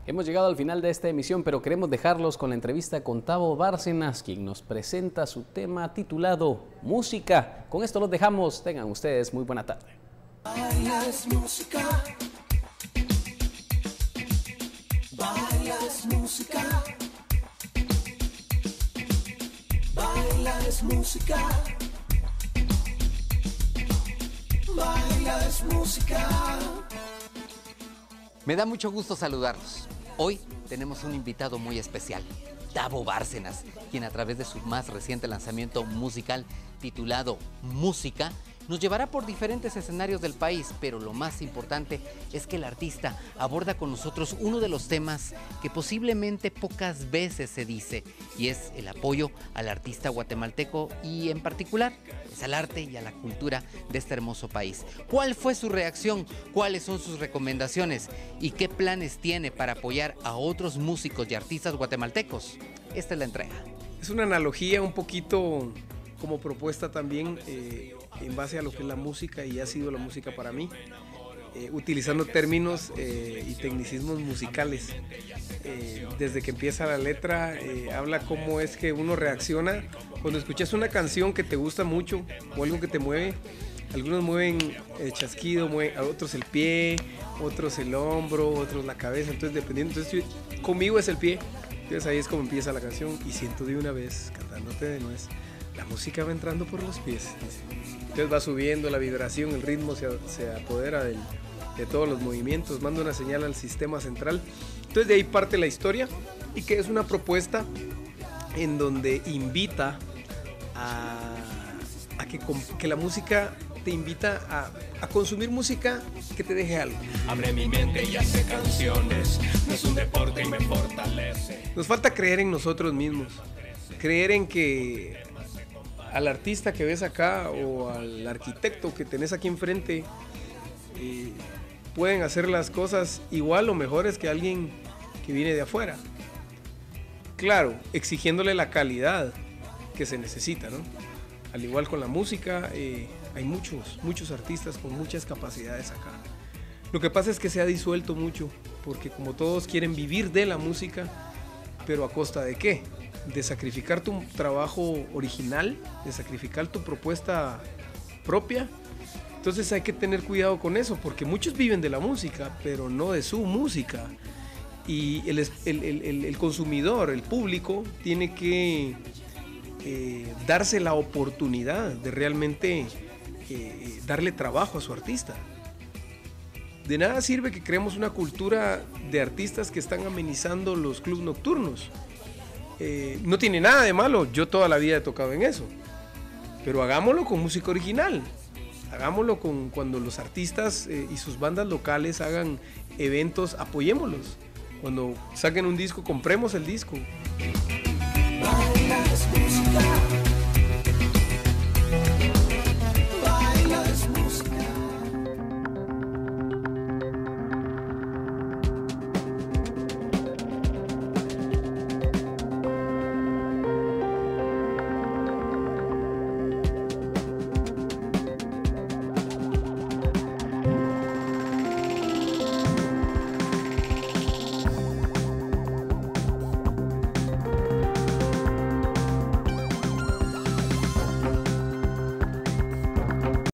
Hemos llegado al final de esta emisión, pero queremos dejarlos con la entrevista con Tavo Bárcenas, quien nos presenta su tema titulado Música. Con esto los dejamos. Tengan ustedes muy buena tarde. Baila es música. Baila es música. Baila es música. Baila es música. Me da mucho gusto saludarlos. Hoy tenemos un invitado muy especial, Tavo Bárcenas, quien a través de su más reciente lanzamiento musical titulado Música, nos llevará por diferentes escenarios del país, pero lo más importante es que el artista aborda con nosotros uno de los temas que posiblemente pocas veces se dice, y es el apoyo al artista guatemalteco y en particular es al arte y a la cultura de este hermoso país. ¿Cuál fue su reacción? ¿Cuáles son sus recomendaciones? ¿Y qué planes tiene para apoyar a otros músicos y artistas guatemaltecos? Esta es la entrega. Es una analogía un poquito como propuesta también en base a lo que es la música y ha sido la música para mí, utilizando términos y tecnicismos musicales. Desde que empieza la letra, habla cómo es que uno reacciona cuando escuchas una canción que te gusta mucho o algo que te mueve. Algunos mueven el chasquido, otros el pie, otros el hombro, otros la cabeza, entonces dependiendo. Entonces conmigo es el pie, entonces ahí es como empieza la canción y siento de una vez, cantándote de nuez, la música va entrando por los pies. Entonces va subiendo la vibración, el ritmo se apodera de todos los movimientos, manda una señal al sistema central. Entonces de ahí parte la historia y que es una propuesta en donde invita a que la música te invita a consumir música que te deje algo. Abre mi mente y hace canciones, no es un deporte y me fortalece. Nos falta creer en nosotros mismos, creer en que al artista que ves acá o al arquitecto que tenés aquí enfrente pueden hacer las cosas igual o mejores que alguien que viene de afuera. Claro, exigiéndole la calidad que se necesita, ¿no? Al igual con la música, hay muchos artistas con muchas capacidades acá. Lo que pasa es que se ha disuelto mucho, porque como todos quieren vivir de la música, pero ¿a costa de qué? De sacrificar tu trabajo original, de sacrificar tu propuesta propia. Entonces hay que tener cuidado con eso, porque muchos viven de la música, pero no de su música. Y el consumidor, el público, tiene que darse la oportunidad de realmente darle trabajo a su artista. De nada sirve que creemos una cultura de artistas que están amenizando los clubes nocturnos. No tiene nada de malo, yo toda la vida he tocado en eso, pero hagámoslo con música original, hagámoslo cuando los artistas y sus bandas locales hagan eventos, apoyémoslos. Cuando saquen un disco, compremos el disco.